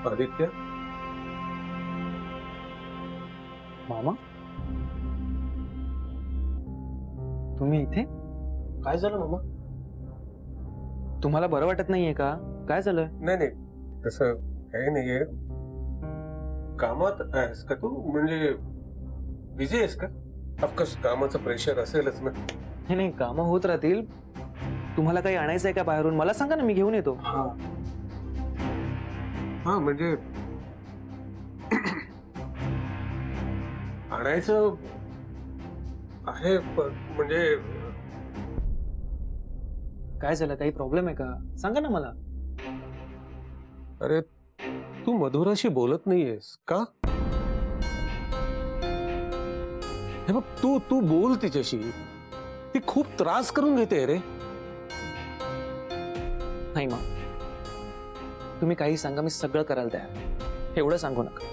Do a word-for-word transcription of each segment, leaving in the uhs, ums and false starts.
आदित्य, मामा तुम्ही इथे? काय झालं मामा? तुम्हाला बरं वाटत नाहीये का? काय झालं? नाही नाही, तसं काही नाहीये. कामात आहेस का तू? म्हणजे बिझी आहेस का? ऑफकोर्स कामाचं प्रेशर असेलच ना. नाही नाही, कामं होत राहतील. तुम्हाला काही आणायचं आहे का बाहेरून? मला सांगा ना, मी घेऊन येतो. हा हा म्हणजे आणायचं आहे पण म्हणजे काय झालं? काही प्रॉब्लेम आहे का? सांगा ना मला. अरे तू मधुराशी बोलत नाहीयेस का? हे बघ, तू तू बोल तिच्याशी. ती खूप त्रास करून घेते रे. नाही मग तुम्ही काही सांगा, मी सगळं करायला तयार. एवढं सांगू नका.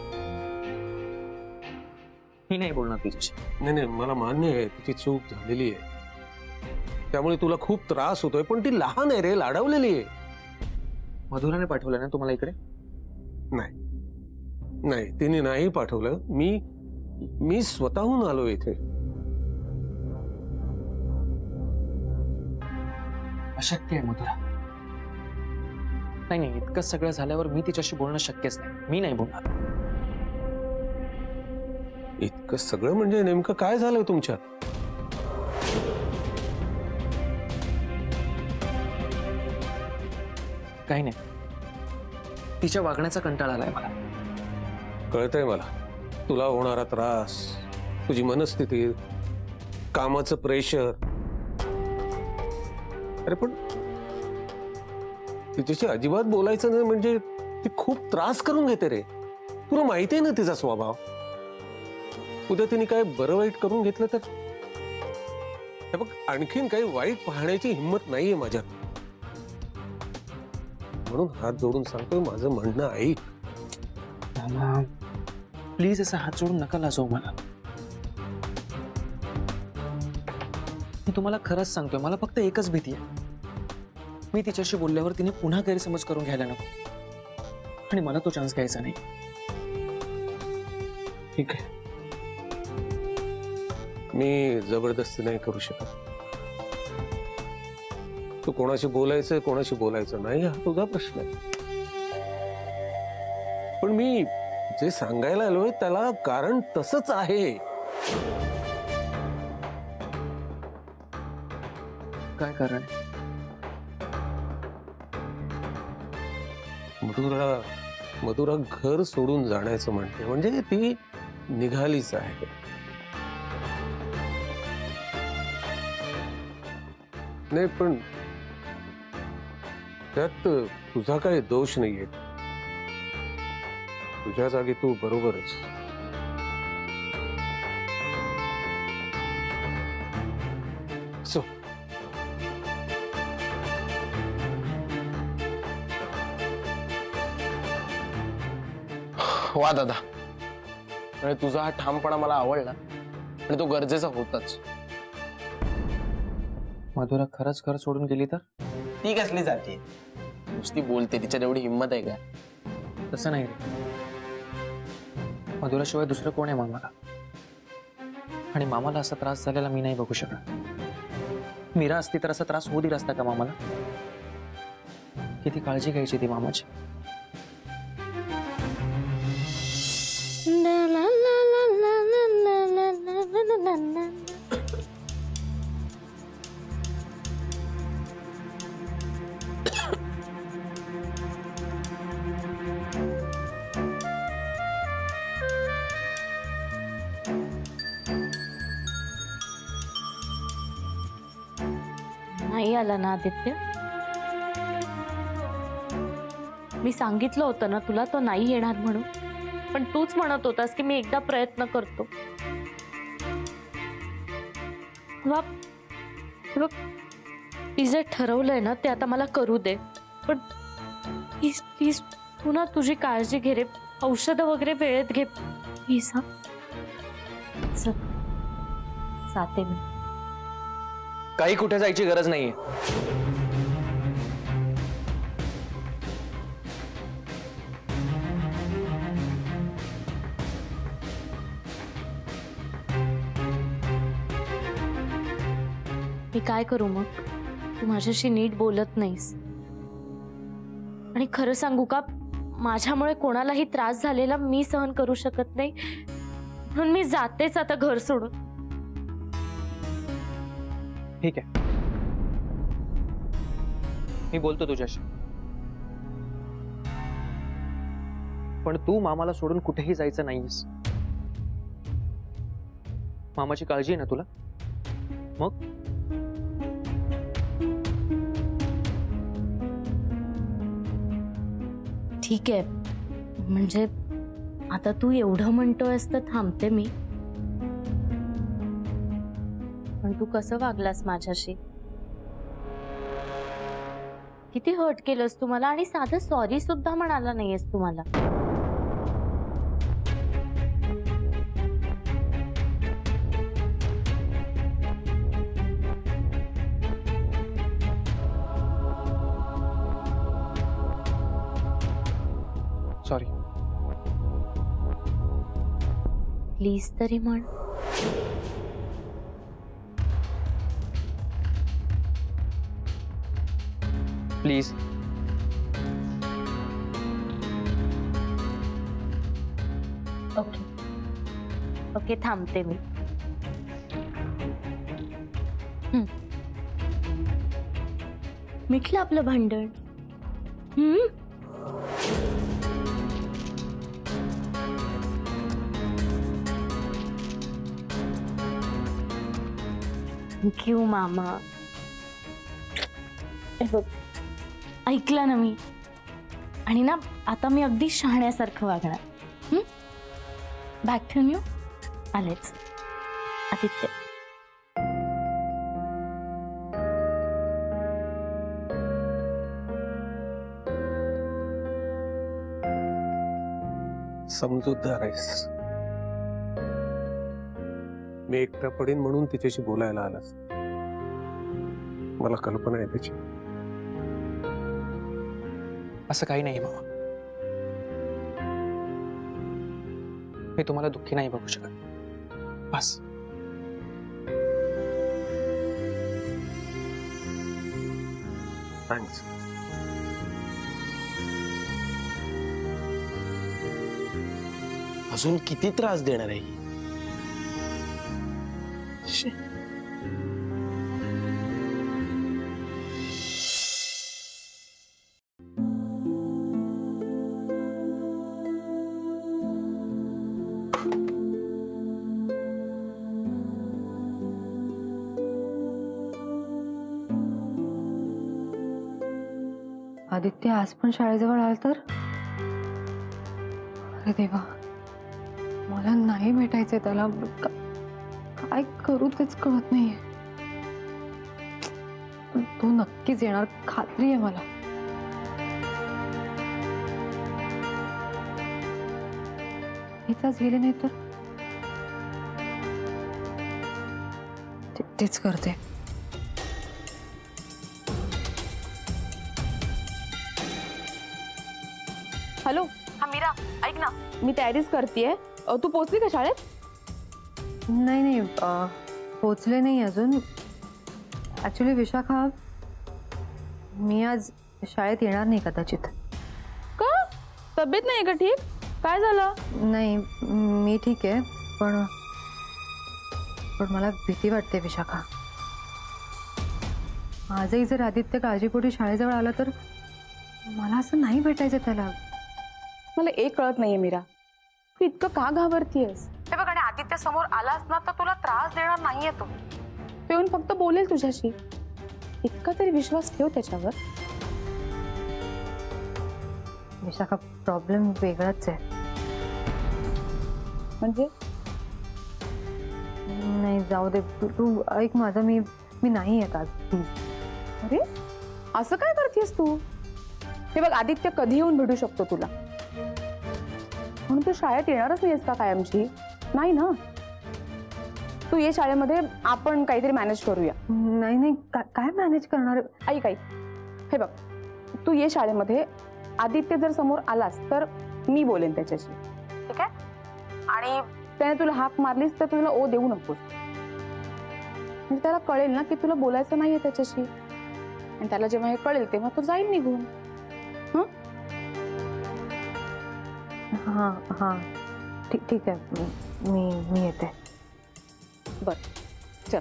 मी नाही बोलणार तिच्याशी. नाही नाही, मला मान्य आहे तिची चूक झालेली आहे, त्यामुळे तुला खूप त्रास होतोय. पण ती लहान आहे रे, लाडवलेली आहे. मधुराने पाठवलं ना तुम्हाला इकडे? नाही नाही, तिने नाही पाठवलं. मी मी स्वतःहून आलो इथे. अशक्य आहे मधुरा. नाही नाही, इतकं सगळं झाल्यावर मी तिच्याशी बोलणं शक्यच नाही. मी नाही बोलणार. इतकं सगळं म्हणजे नेमकं काय झालंय तुमच्यात? काही नाही, तिच्या वागण्याचा कंटाळा आलाय मला. कळतंय मला तुला होणारा त्रास, तुझी मनस्थिती, कामाचं प्रेशर. अरे पण तिच्याशी अजिबात बोलायचं नाही म्हणजे ती खूप त्रास करून घेते रे. तुला माहिती आहे ना तिचा स्वभाव. उद्या तिने काय बरं वाईट करून घेतलं तर? हे बघ, आणखीन काही वाईट पाहण्याची हिंमत नाहीये माझ्यात. म्हणून हात जोडून सांगतोय, माझं म्हणणं ऐक. प्लीज असा हात जोडून नका लाजवू मला. मी तुम्हाला खरंच सांगतोय, मला फक्त एकच भीती आहे. मी तिच्याशी बोलल्यावर तिने पुन्हा गैरसमज करून घ्यायला नको, आणि मला तो चान्स घ्यायचा नाही. ठीक आहे, मी जबरदस्ती नाही करू शकत. तू कोणाशी बोलायचं कोणाशी बोलायचं नाही हा तुझा प्रश्न आहे. पण मी जे सांगायला आलोय त्याला कारण तसंच आहे. काय कारण? मधुरा मधुरा घर सोडून जाण्याचं म्हणते, म्हणजे ती निघालीच आहे. नाही पण त्यात तुझा काही दोष नाहीये. तुझ्या जागी तू बरोबरच. सो वा दादा, म्हणजे तुझा हा ठामपणा मला आवडला आणि तो गरजेचा होताच. मधुरा खरंच घर सोडून गेली तर? ती कसली जाते? नुसती बोलते, तिच्यात एवढी हिंमत आहे का? तसं नाही रे. मधुराशिवाय दुसरं कोण आहे मग मला? आणि मामाला असा त्रास झालेला मी नाही बघू शकत. मीरा असती तर असा त्रास होऊ दिला असता का मामाला? किती काळजी घ्यायची ती मामाची. नाही आला ना आदित्य? मी सांगितलं होतं ना तुला तो नाही येणार म्हणून, पण तूच म्हणत होतास की मी एकदा प्रयत्न करतो. बघ, ती जे ठरवलंय ना ते आता मला करू दे, पण प्लीज प्लीज तू ना तुझी काळजी घे रे. औषधं वगैरे वेळेत घे प्लीज. हा जाते मी. काही कुठे जायची गरज नाहीये. मी काय करू मग? तू माझ्याशी नीट बोलत नाहीस. आणि खरं सांगू का, माझ्यामुळे कोणालाही त्रास झालेला मी सहन करू शकत नाही, म्हणून मी जातेच आता घर सोडून. ठीक आहे, मी बोलतो तुझ्याशी, पण तू मामाला सोडून कुठेही जायचं नाहीस. मामाची काळजी आहे ना तुला? मग ठीक आहे, म्हणजे आता तू एवढं म्हणतोयस तर थांबते मी. पण तू कसं वागलास माझ्याशी? किती हर्ट केलंस तू मला, आणि साधं सॉरी सुद्धा म्हणाला नाहीयेस तू मला. सॉरी. प्लीज तरी म्हण. प्लीज. ओके ओके, थांबते मी. हम्म. मिटलं आपलं भांडण. हम्म. थँक्यू मामा. हे बघ, ऐकलं ना मी, आणि ना आता मी अगदी शहाण्यासारखं वागणार. Back to you. आलेच आदित्य. समजूतदार आहेस. मी एकटा पडीन म्हणून तिच्याशी बोलायला आलास. मला कल्पना आहे त्याची. असं काही नाही मामा, मी तुम्हाला दुःखी नाही बघू शकत. बस. थँक्स. अजून किती त्रास देणार आहे? आदित्य आज पण शाळेजवळ आला तर? अरे देवा, मला नाही भेटायचंय त्याला. काय करू तेच कळत नाहीये. तो नक्कीच येणार, खात्री आहे मला. हेच गेले नाही तर तेच करते. हॅलो. हा मीरा, ऐक ना, मी तयारीच करतेय. तू पोहोचली का शाळेत? नाही नाही, पोचले नाही अजून. ऍक्च्युली विशाखा, मी आज शाळेत येणार नाही कदाचित. का? तब्येत नाही का ठीक? काय झालं? नाही, मी ठीक आहे, पण पण मला भीती वाटते विशाखा. आजही जर आदित्य काळजीपोटी शाळेजवळ आला तर मला असं नाही भेटायचं त्याला. मला एक कळत नाहीये मीरा, तू इतकं का घाबरतीयस? हे बघ, आणि आदित्य समोर आलास ना तर तुला त्रास देणार नाहीये. तो येऊन फक्त बोलेल तुझ्याशी. इतका तरी विश्वास ठेव त्याच्यावर. विशाखा, प्रॉब्लेम वेगळाच आहे. म्हणजे? नाही, जाऊ दे. तू तू ऐक माझं, मी मी नाही येत आज, प्लीज. अरे असं काय करतेस तू? हे बघ, आदित्य कधी येऊन भेटू शकतो तुला, म्हणून तू शाळेत येणारच नाहीस का कायमची? नाही ना. तू ये शाळेमध्ये, आपण काहीतरी मॅनेज करूया. नाही नाही, काय मॅनेज करणार? ऐक ऐक, हे बघ, तू ये शाळेमध्ये. आदित्य जर समोर आलास तर मी बोलेन त्याच्याशी, ठीक आहे? आणि त्याने तुला हाक मारलीस तर तुला ओ देऊ नकोस. म्हणजे त्याला कळेल ना की तुला बोलायचं नाहीये त्याच्याशी, आणि त्याला जेव्हा हे कळेल तेव्हा तो जाईल निघून. हां हां ठीक ठीक आहे, मी मी येते. बर चल.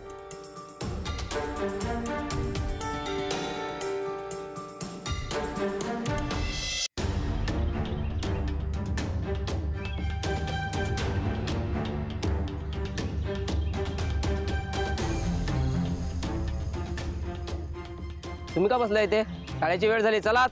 तुम्ही का बसलाय इथे? शाळेची वेळ झाली, चला.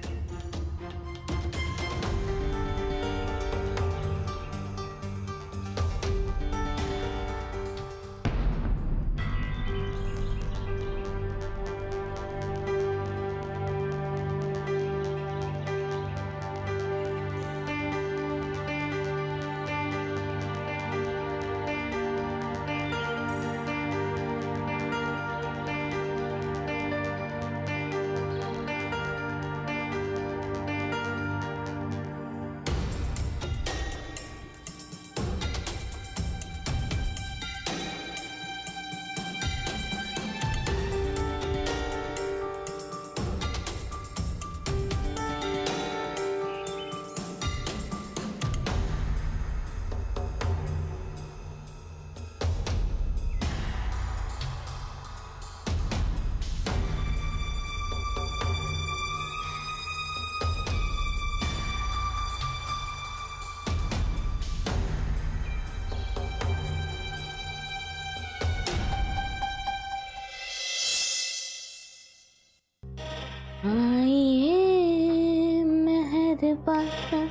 आइए मेहरबान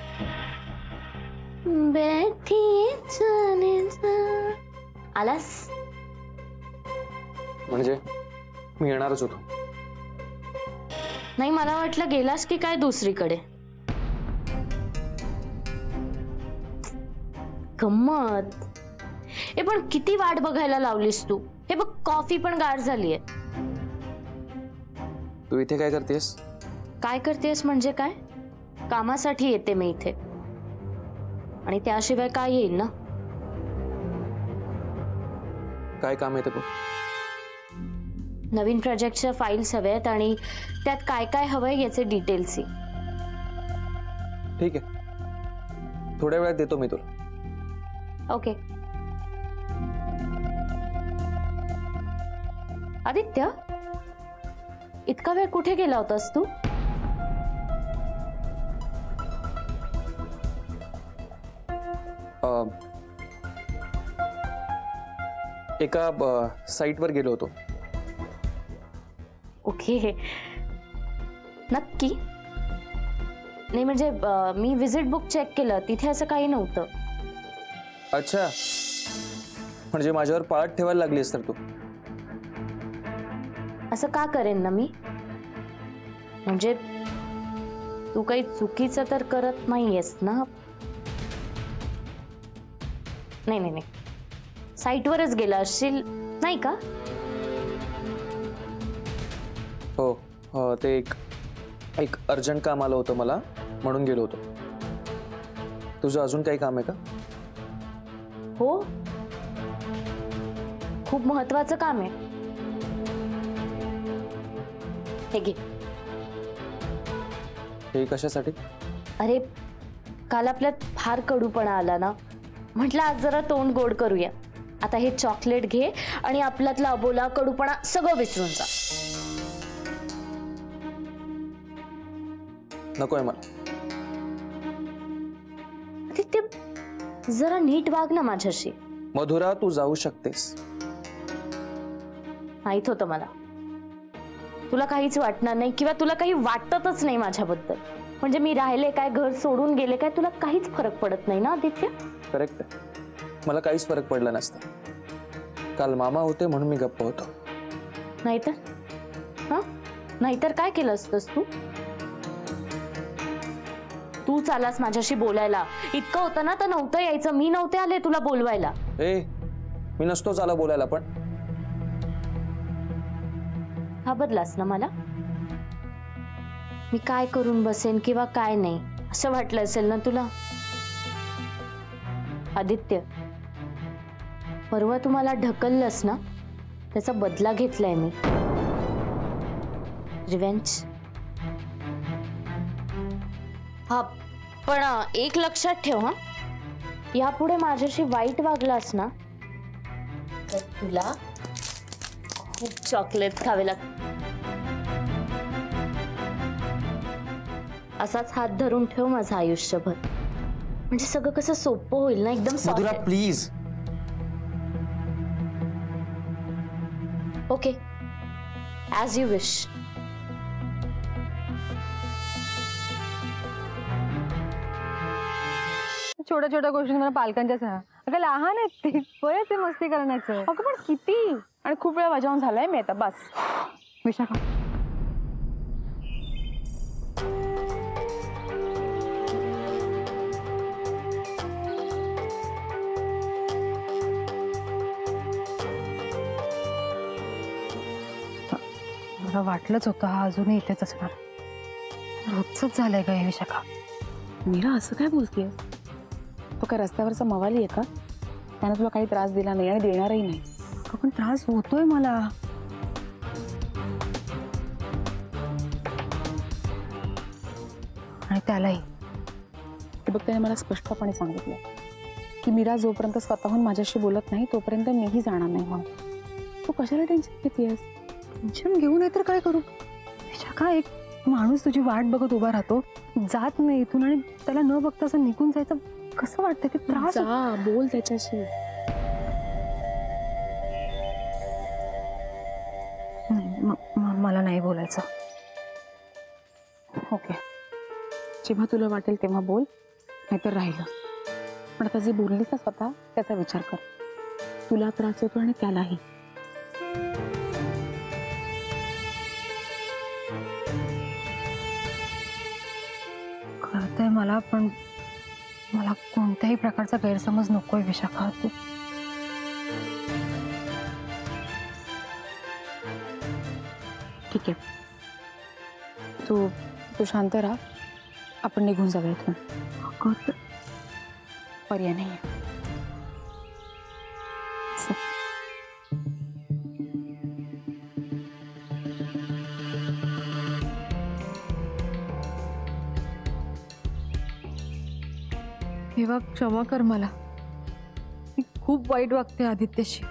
बैठिए जाने जा. आलास? म्हणजे मी येणारच होतो. नाही, मला वाटलं गेलास की काय दुसरीकडे. गम्मत. हे पण किती वाट बघायला लावलीस तू. हे बघ, कॉफी पण गार झालीये. तू इथे काय करतेस? काय करतेस म्हणजे काय? कामासाठी येते मी इथे, आणि त्याशिवाय काय येईल ना. काय काम येते? नवीन प्रोजेक्टच्या फाईल्स हव्यात आणि त्यात काय काय हवंय याचे डिटेल्स. ठीक आहे, थोड्या वेळात देतो मी तुला. ओके. आदित्य, इतका वेळ कुठे गेला होतास तू? अ, एका साईटवर गेलो होतो. ओके, नक्की? नाही म्हणजे अ, मी विजिट बुक चेक केलं, तिथे असं काही नव्हतं. अच्छा, म्हणजे माझ्यावर पाळत ठेवायला लागलीस तर तू? असं का करेन ना मी. म्हणजे तू काही चुकीचं तर करत नाहीयेस ना? नाही नाही नाही, साईटवरच गेला असशील नाही का? हो, अ, ते एक एक अर्जंट काम आलं होतं मला, म्हणून गेलो होतो. तुझं अजून काही काम आहे का? हो, खूप महत्वाचं काम आहे. हे घे. हे कशासाठी? अरे, काल आपल्यात फार कडूपणा आला ना, म्हटलं आज जरा तोंड गोड करूया. आता हे चॉकलेट घे आणि आपल्यातला अबोला कडूपणा सगळं विसरून जा. नकोय मला. आदित्य, जरा नीट वाग ना माझ्याशी. मधुरा, तू जाऊ शकतेस. माहित होतं मला तुला काहीच वाटणार नाही, किंवा तुला काही वाटतच नाही माझ्याबद्दल. म्हणजे मी राहिले काय, घर सोडून गेले काय, तुला काहीच फरक पडत नाही ना आदित्य? करेक्ट आहे, मला काहीच फरक पडला नसता. काल मामा होते म्हणून मी गप्प होतो. नाहीतर हा नाहीतर काय केलं असतंस तू? तू चालास माझ्याशी बोलायला. इतकं होतं ना तर नव्हतं यायचं. मी नव्हते आले तुला बोलवायला. ए, मी नसतो चाला बोलायला, पण हा बदलास ना मला. मी काय करून बसेन किंवा काय नाही असं वाटलं असेल ना तुला? आदित्य, परवा तुम्हाला ढकललंस ना, त्याचा बदला घेतलाय मी. रिव्हेंज. हा पण एक लक्षात ठेव, हा यापुढे माझ्याशी वाईट वागलास ना तर तुला खूप चॉकलेट खावे लागतील. असाच हात धरून ठेव माझं आयुष्यभर, म्हणजे सगळं कसं सोपं होईल ना, एकदम Madhura please. Okay, as you wish. छोट्या छोट्या गोष्टी मला पालकांच्या सहा अगं लहान आहेत ते, बरेच आहे मस्ती करण्याचं. अगं पण किती, आणि खूप वेळा बजावून झालाय मी आता, बस. विशाखा मला वाटलंच होतं हा अजूनही इथेच असणार. रोजच झालंय का हे विशाखा? मीरा असं काय बोलतेय? तो काय रस्त्यावरचा मवाली आहे का? त्याने तुला काही त्रास दिला नाही आणि देणारही नाही. पण त्रास होतोय मला. आणि त्यालाही. ते बघ, त्याने मला स्पष्टपणे सांगितलं की मीरा जोपर्यंत स्वतःहून माझ्याशी बोलत नाही तोपर्यंत मीही जाणार नाही म्हणून. तू कशाला टेन्शन घेतेयस? टेन्शन घेऊ नाही तर काय करू? विशाखा, एक माणूस तुझी वाट बघत उभा राहतो, जात नाही इथून, आणि त्याला न बघता असं निघून जायचं कसं वाटतं? की त्रास. जा, बोल त्याच्याशी. मला नाही बोलायचं. ओके, जेव्हा तुला वाटेल तेव्हा बोल, नाहीतर राहिलं. पण आता जे बोललीस स्वतः त्याचा विचार कर. तुला त्रास होतो आणि त्यालाही. कळतंय मला, पण मला कोणत्याही प्रकारचा गैरसमज नकोय विशाखा. तू ठीक आहे, तू तू शांत राहा. आपण निघून जाऊया इथून. पर्याय नाही. तेव्हा क्षमा कर मला. मी खूप वाईट वागते आदित्यशी.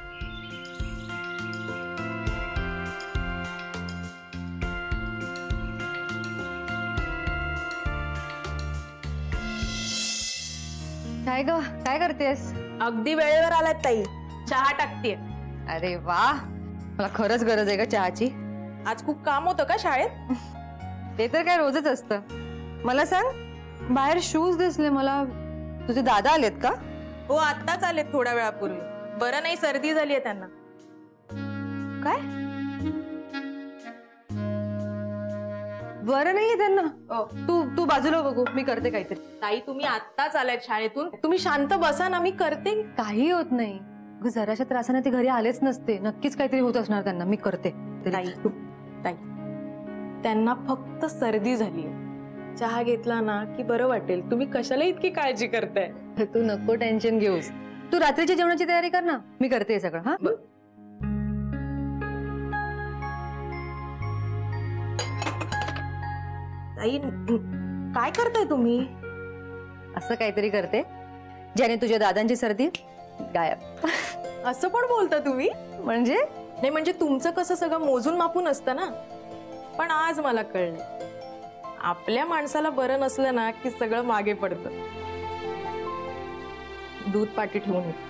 काय ग, काय करतेस? अगदी वेळेवर आलात ताई, चहा टाकतेय. अरे वा, मला खरंच गरज आहे का चहाची. आज खूप काम होतं का शाळेत? ते तर काय रोजच असतं. मला सांग, बाहेर शूज दिसले मला. तुझे दादा आलेत का? हो, आत्ताच आलेत थोड्या वेळापूर्वी. बरं नाही, सर्दी झाली आहे त्यांना. काय? बरं नाहीये त्यांना? तू तू बाजूला बघू, मी करते काहीतरी. ताई, तुम्ही आत्ताच आलात शाळेतून, तुम्ही शांत बसा ना, मी करते. काही होत नाही. जराशा त्रासाने ते घरी आलेच नसते. नक्कीच काहीतरी होत असणार त्यांना. मी करते. ताई, ताई, त्यांना फक्त सर्दी झाली आहे. चहा घेतला ना की बरं वाटेल. तुम्ही कशाला इतकी काळजी करताय? तू नको टेन्शन घेऊस. तू रात्रीच्या जेवणाची तयारी कर ना, मी करते हे सगळं. हा, ताई, काय करताय तुम्ही? असं काहीतरी करते ज्याने तुझ्या दादांची सर्दी गायब. असं पण बोलता तुम्ही? म्हणजे नाही, म्हणजे तुमचं कसं सगळं मोजून मापून असतं ना. पण आज मला कळलं, आपल्या माणसाला बरं नसलं ना की सगळं मागे पडतं. दूध पाटी ठेवून